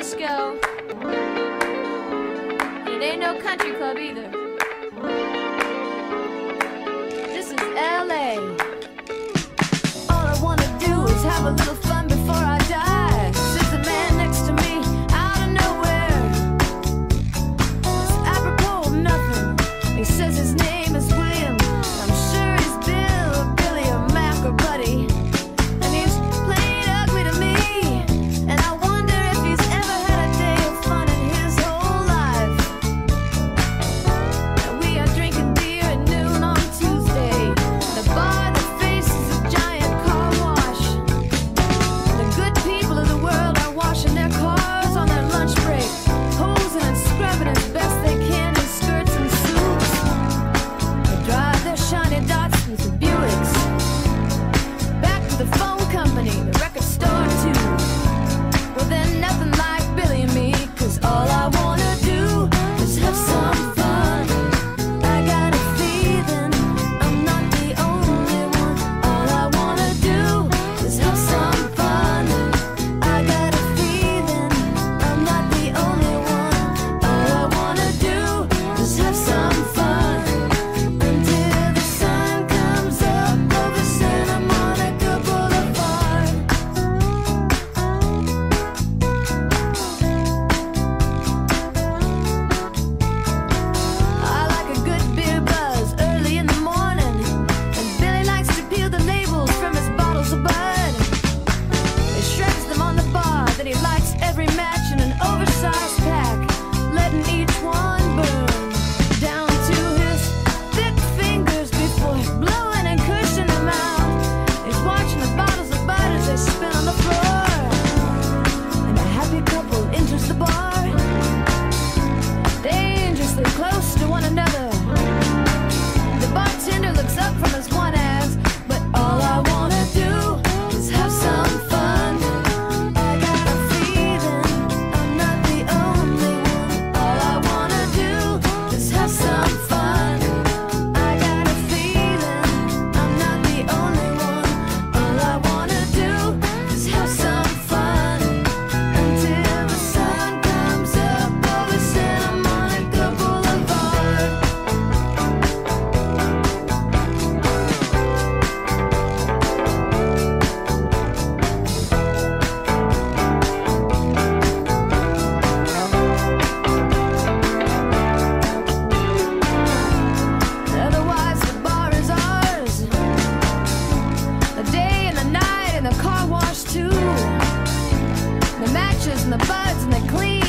disco. It ain't no country club either. This is LA. All I wanna do is have a little fun before I die. Sits a man next to me out of nowhere. It's apropos of nothing. He says his name is William. I'm sure he's Bill or Billy or Mac or Buddy. And he's plain ugly to me. And I wonder if he's ever had a day of fun in his whole life. And we are drinking beer at noon on Tuesday. The bar that faces a giant car wash. The good people of the world are washing their cars on their lunch break, hosing and scrubbing as best they can in skirts and suits. They drive their shiny Datsuns and Buicks back to the phone company, the record store too. Well, then nothing like Billy and me, 'cause all I wanna do is have some fun. I got a feeling I'm not the only one. All I wanna do is have some fun. I got a feeling I'm not the only one. All I wanna do is have some fun until the sun comes up over Santa Monica Boulevard. I like a good beer buzz early in the morning, and Billy likes to peel the labels from his bottles of Bud. He shreds them on the bar, then he lights every match in an oversized pack, letting each one burn down to his thick fingers before blowing and cushioning them out. He's watching the bottles of Bud as they spin on the floor, and a happy couple enters the bar, dangerously close to one another. The bartender looks up from his one ass, but all I wanna do is have some fun. I got a feeling I'm not the only one. All I wanna do is have some fun. I got a feeling I'm not the only one. All I wanna do is have some fun until the sun comes up over Santa Monica Boulevard. Otherwise, the bar is ours. The day and the night and the car wash too. The matches and the buds and the clean